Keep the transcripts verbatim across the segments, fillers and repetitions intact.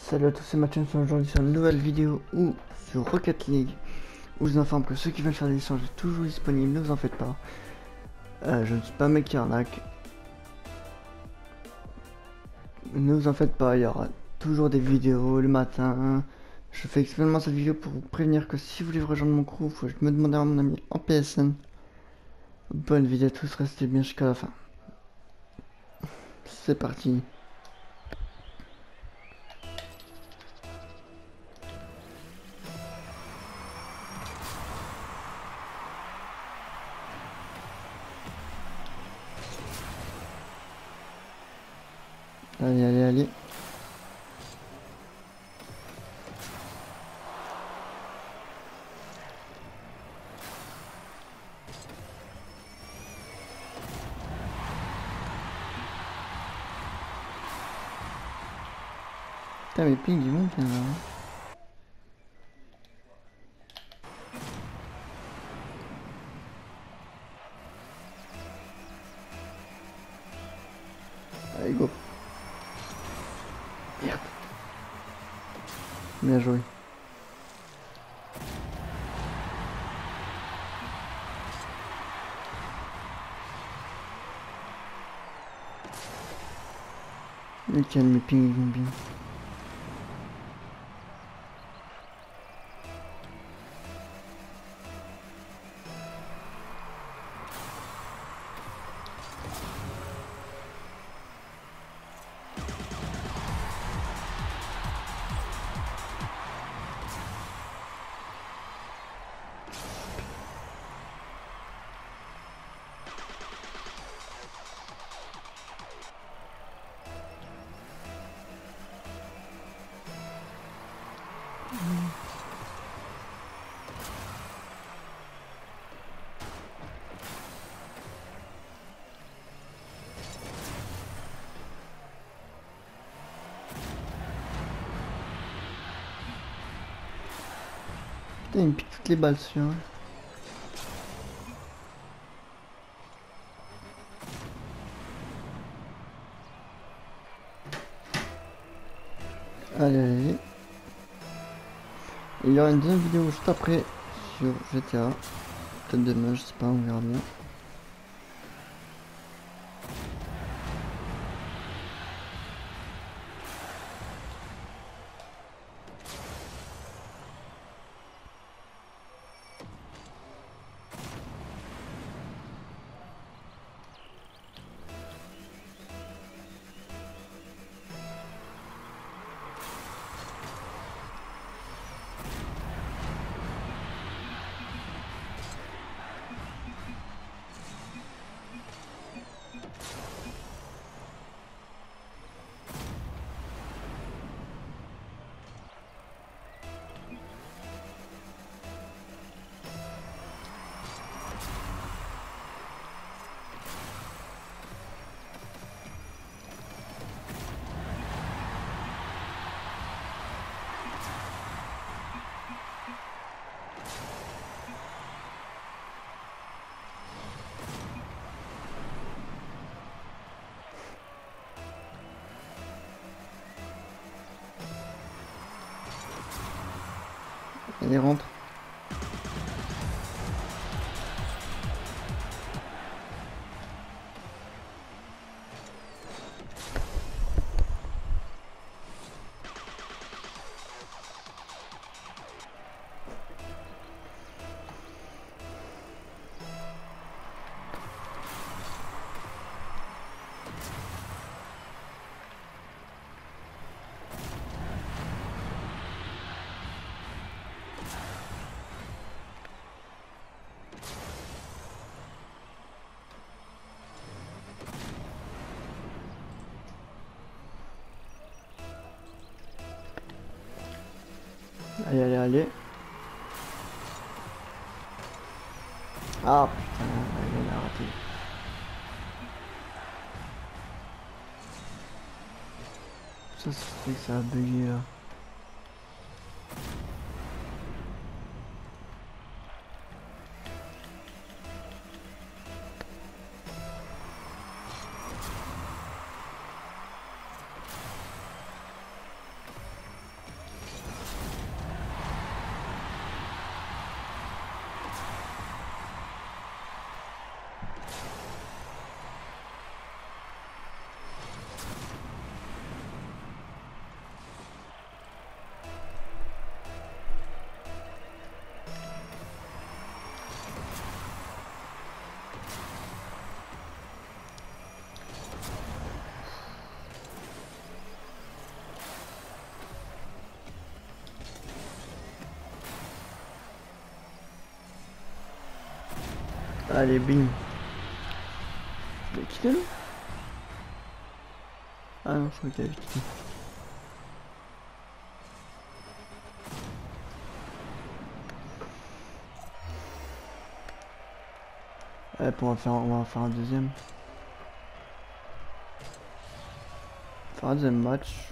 Salut à tous, c'est Mathieu, aujourd'hui sur une nouvelle vidéo ou sur Rocket League, où je vous informe que ceux qui veulent faire des échanges est toujours disponible, ne vous en faites pas. Euh, je ne suis pas un mec qui arnaque. Ne vous en faites pas, il y aura toujours des vidéos le matin. Je fais exprès cette vidéo pour vous prévenir que si vous voulez rejoindre mon crew, faut me demander à mon ami en P S N. Bonne vidéo à tous, restez bien jusqu'à la fin. C'est parti. Allez, allez, allez. Putain, mes pings ils vont bien là. Allez, go. Merde. Bien joué. Nickel, mes pings ils vont bien. Putain, il me pique toutes les balles dessus. Hein. Allez, allez. Il y aura une deuxième vidéo juste après sur G T A. Peut-être demain, je sais pas, on verra bien. Allez, rentre. Allez, allez, allez. Ah putain, il a raté. Ça, c'est que ça a bugué là. Allez, bing. Je l'ai quitté, là? Ah non, je crois que t'avais quitté. Ouais, on va faire, on va faire un deuxième. Faire un deuxième match.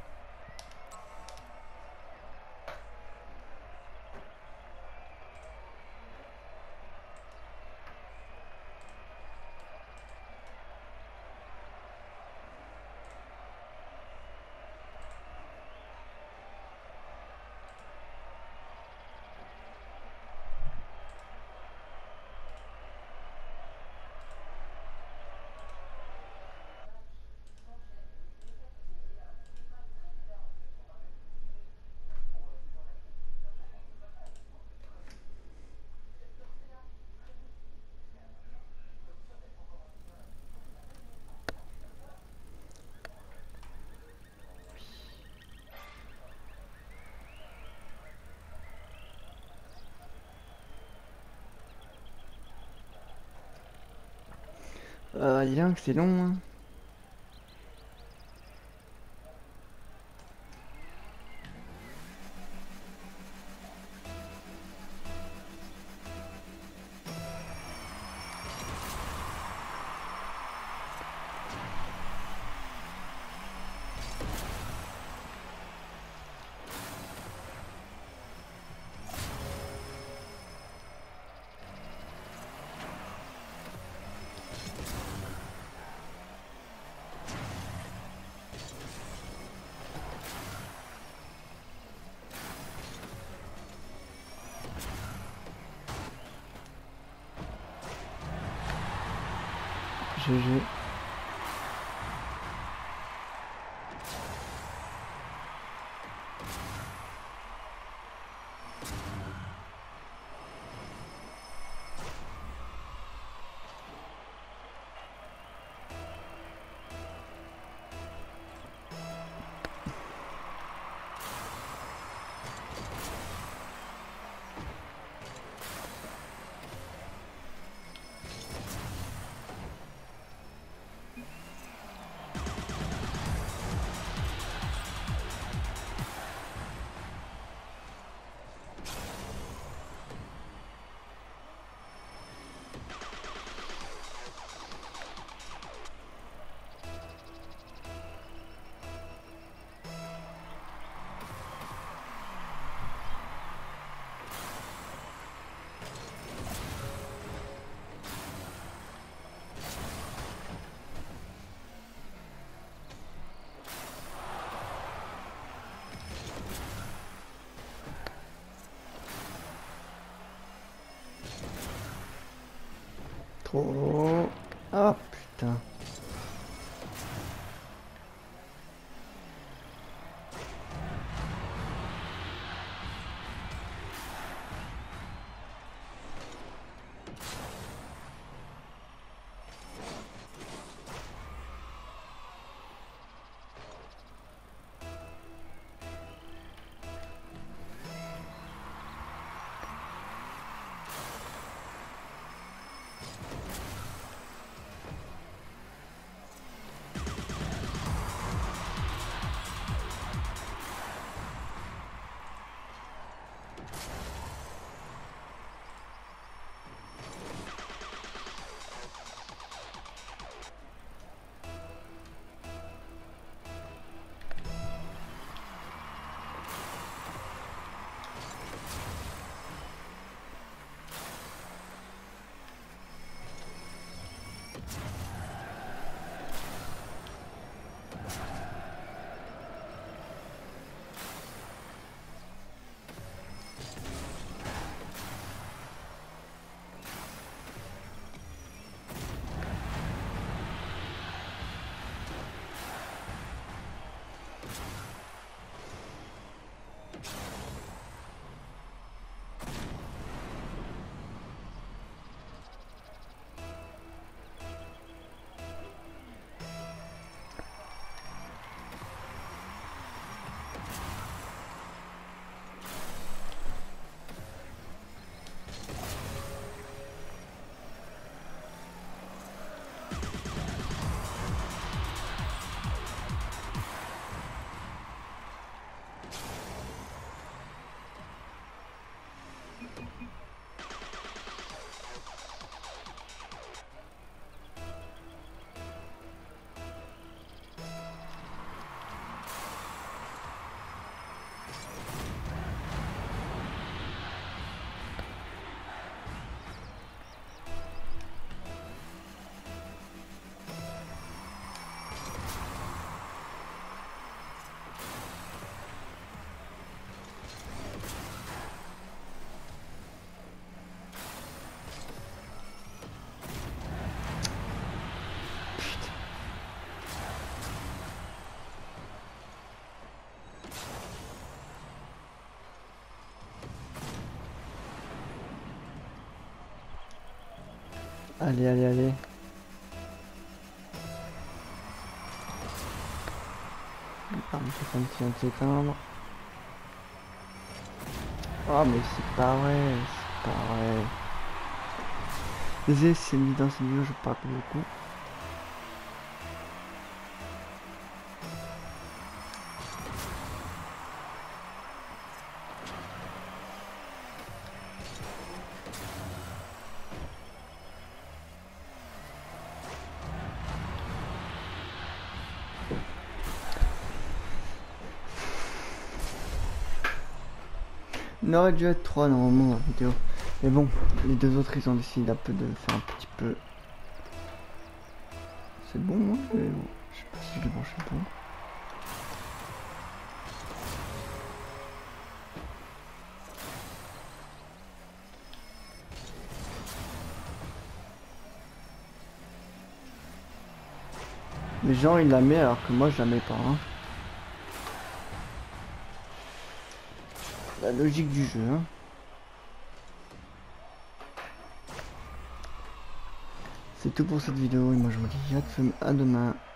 Euh, dis donc, c'est long, hein. G G. Trop. Ah putain. Allez, allez, allez. Ah, mon téléphone qui vient de s'éteindre. Oh, mais c'est pas vrai, c'est pas vrai. Désolé si c'est mis dans cette vidéo, je parle pas beaucoup. Il aurait dû être trois normalement dans la vidéo. Mais bon, les deux autres ils ont décidé un peu de faire un petit peu. C'est bon, moi je... je sais pas si je l'ai branché bon. Les gens ils la mettent alors que moi je la mets pas. Hein. La logique du jeu. Hein. C'est tout pour cette vidéo et moi je vous dis à demain.